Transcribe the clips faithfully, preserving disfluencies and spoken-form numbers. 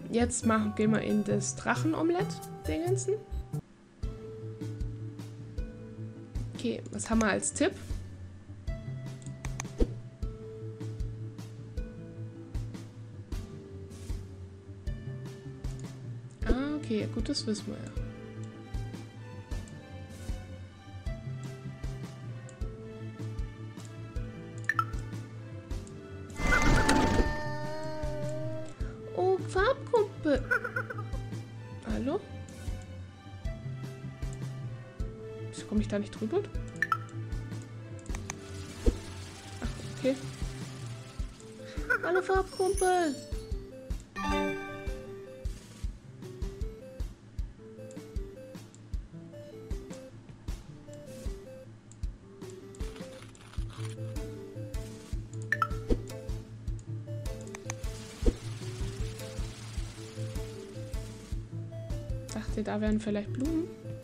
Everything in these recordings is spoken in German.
jetzt machen, gehen wir in das Drachenomelett-Dingensen. Okay, was haben wir als Tipp? Ah, okay, gut, das wissen wir ja. Oh, Farbgruppe. Hallo? Wieso komme ich da nicht drüber? Ach, okay. Hallo, Farbkumpel. Dachte, da wären vielleicht Blumen.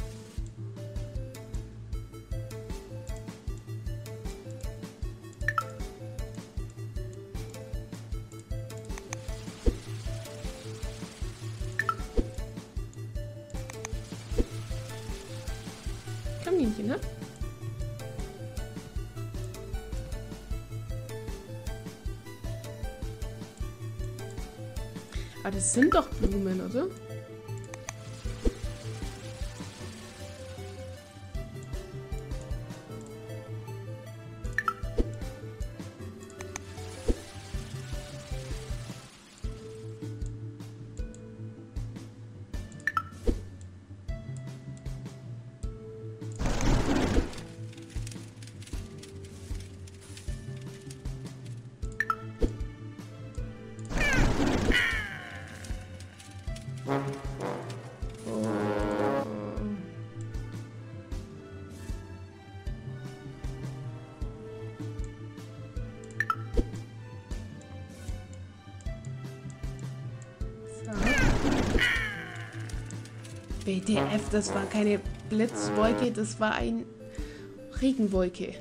Kaninchen, ne? Aber das sind doch Blumen, oder? W T F, das war keine Blitzwolke, das war ein Regenwolke.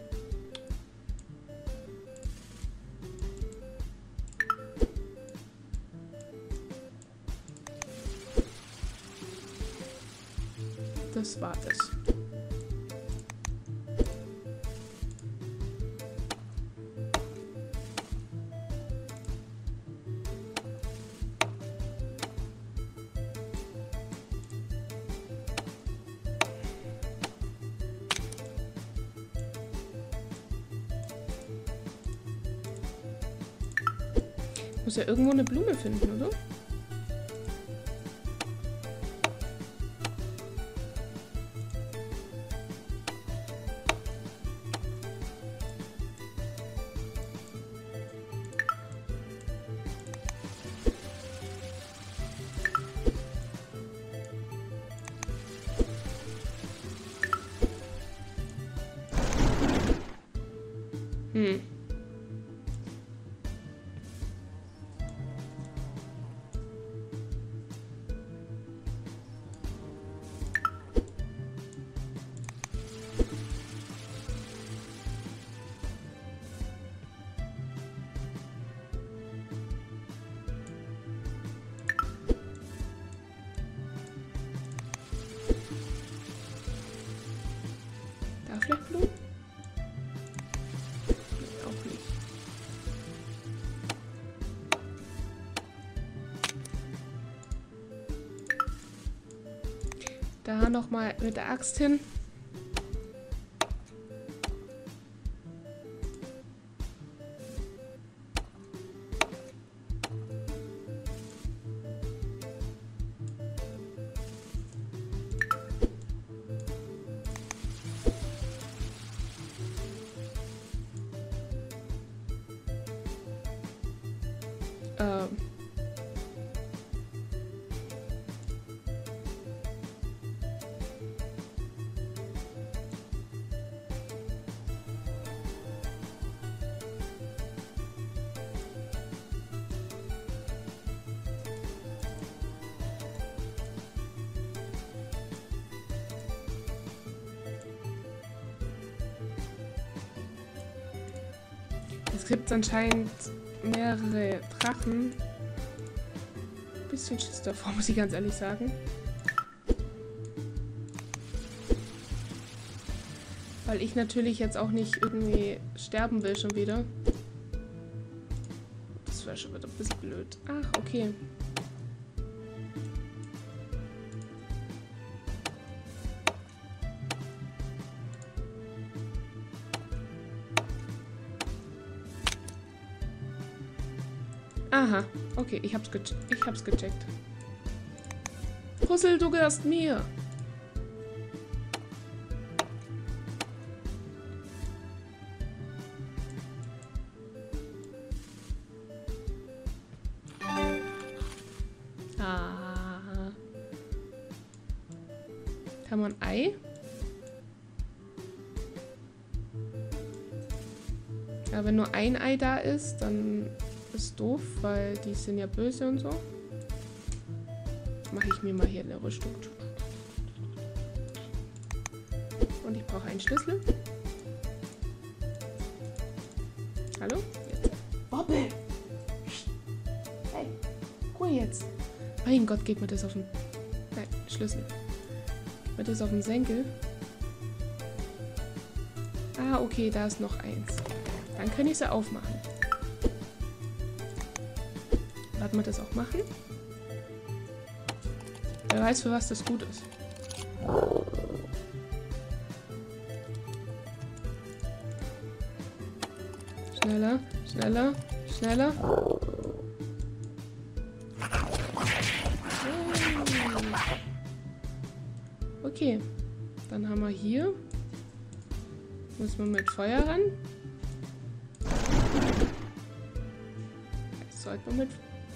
Das war das. Muss ja irgendwo eine Blume finden, oder? Hm. Da vielleicht Blumen? Nee, auch nicht. Da nochmal mit der Axt hin. Ähm. Es gibt anscheinend mehrere Drachen. bisschen Schiss davor, muss ich ganz ehrlich sagen. Weil ich natürlich jetzt auch nicht irgendwie sterben will schon wieder. Das wäre schon wieder ein bisschen blöd. Ach, okay. Aha, okay, ich hab's, ge ich hab's gecheckt. Puzzle, du gehörst mir. Ah. Kann man Ei? Ja, wenn nur ein Ei da ist, dann ist doof, weil die sind ja böse und so. Mache ich mir mal hier eine Rüstung. Und ich brauche einen Schlüssel. Hallo? Jetzt. Bobbel! Hey, Ruhe jetzt. Mein Gott, geht mir das auf den... Nein, Schlüssel. Geht mir das auf den Senkel? Ah, okay, da ist noch eins. Dann kann ich sie aufmachen. Lassen wir das auch machen. Wer weiß, für was das gut ist. Schneller, schneller, schneller. Okay, dann haben wir hier. Muss man mit Feuer ran. Jetzt sollte man mit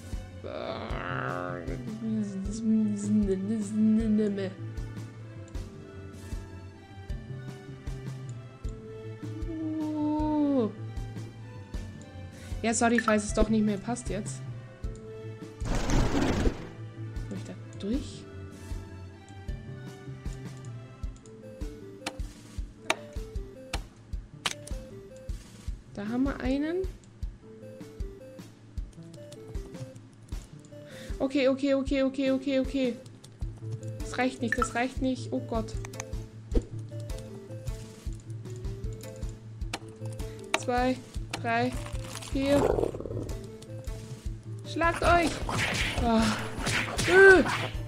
Ja, sorry, falls es doch nicht mehr passt jetzt. Komme ich da durch? Da haben wir einen. Okay, okay, okay, okay, okay, okay. Das reicht nicht, das reicht nicht. Oh Gott. Zwei, drei, vier. Schlagt euch! Oh. Äh.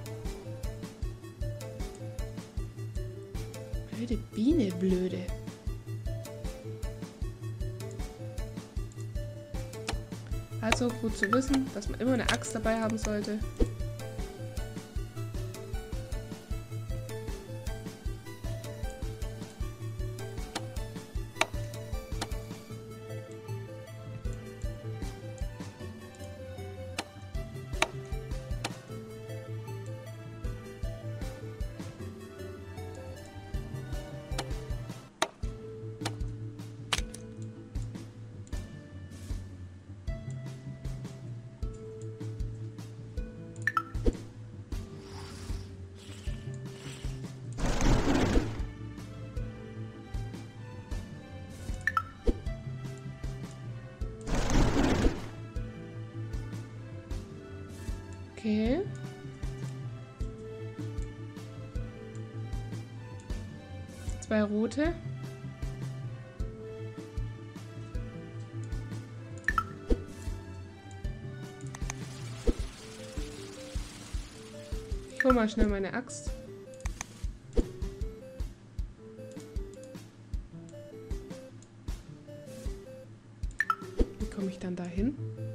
Blöde Biene, blöde. Also gut zu wissen, dass man immer eine Axt dabei haben sollte. Okay. Zwei rote. Ich hol mal schnell meine Axt. Wie komme ich dann dahin?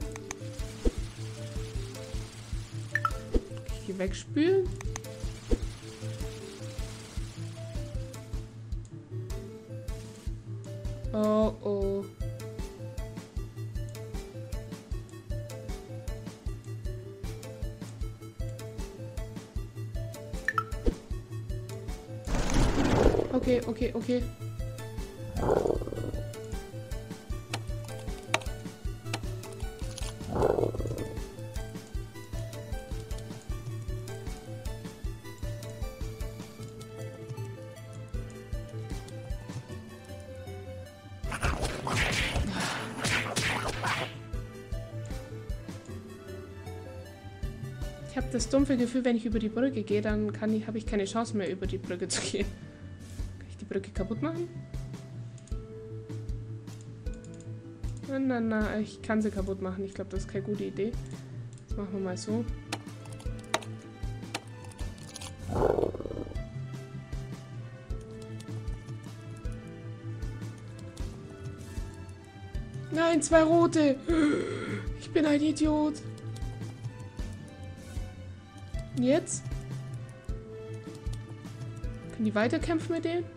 Hier wegspülen. Oh oh. Okay, okay, okay. das dumpfe Gefühl, wenn ich über die Brücke gehe, dann kann ich, habe ich keine Chance mehr, über die Brücke zu gehen. Kann ich die Brücke kaputt machen? Na, na, na, ich kann sie kaputt machen. Ich glaube, das ist keine gute Idee. Das machen wir mal so. Nein, zwei rote. Ich bin ein Idiot. Und jetzt? Können die weiterkämpfen mit denen?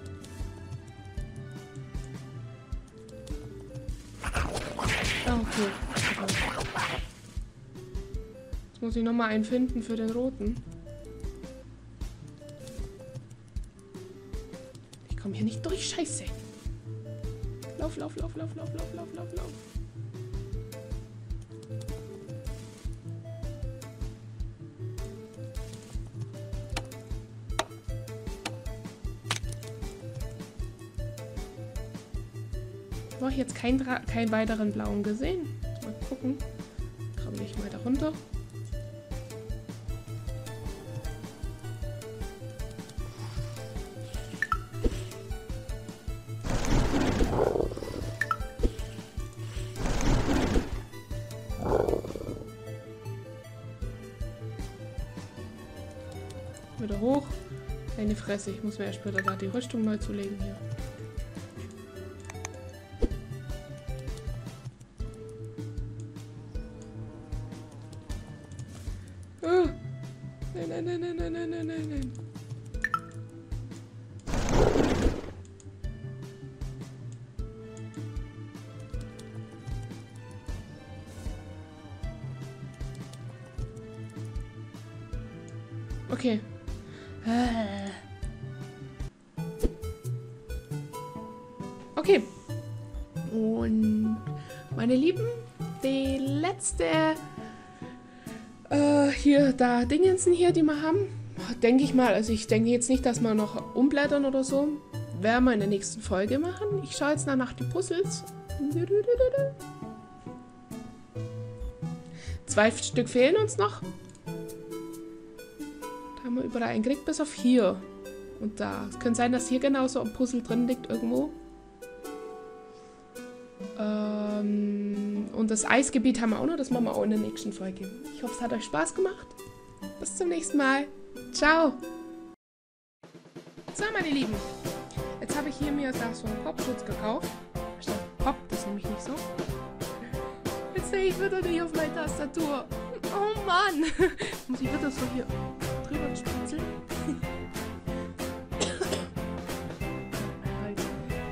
Ah, okay. Jetzt muss ich nochmal einen finden für den roten. Ich komme hier nicht durch, scheiße. Lauf, lauf, lauf, lauf, lauf, lauf, lauf, lauf, lauf. Ich habe jetzt keinen, keinen weiteren blauen gesehen. Mal gucken. Komme ich mal da runter. Wieder hoch. Eine Fresse. Ich muss mir erst später da die Rüstung neu zulegen hier. Oh. Nein, nein, nein, nein, nein, nein, nein, nein, nein. Okay. Okay. Und meine Lieben, die letzte äh, hier, da Dingensen hier, die wir haben, denke ich mal, also ich denke jetzt nicht, dass wir noch umblättern oder so, werden wir in der nächsten Folge machen. Ich schaue jetzt nach die Puzzles. Zwei Stück fehlen uns noch. Haben wir überall einen gekriegt, bis auf hier und da. Es könnte sein, dass hier genauso ein Puzzle drin liegt irgendwo. Ähm, und das Eisgebiet haben wir auch noch, das machen wir auch in der nächsten Folge. Ich hoffe, es hat euch Spaß gemacht. Bis zum nächsten Mal. Ciao. So, meine Lieben. Jetzt habe ich hier mir da so einen Popschutz gekauft. Pop, das ist nämlich nicht so. Jetzt sehe ich wieder nicht auf meine Tastatur. Oh Mann. Muss ich wieder so hier drüber spritzeln?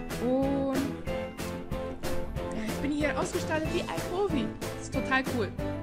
Und ja, ich bin hier ausgestattet wie ein Profi. Das ist total cool.